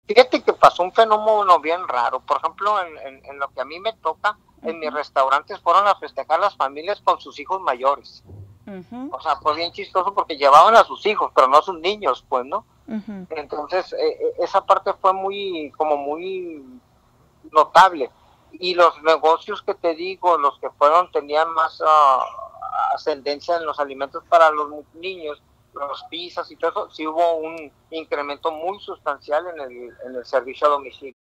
Fíjate que pasó un fenómeno bien raro. Por ejemplo, en lo que a mí me toca, en mis restaurantes fueron a festejar las familias con sus hijos mayores. Ujú, O sea, fue bien chistoso porque llevaban a sus hijos, pero no a sus niños, pues, ¿no? ujú. Entonces, esa parte fue muy, como muy notable. Y los negocios que te digo, los que fueron, tenían más ascendencia en los alimentos para los niños, los pizzas y todo eso, sí hubo un incremento muy sustancial en el servicio a domicilio.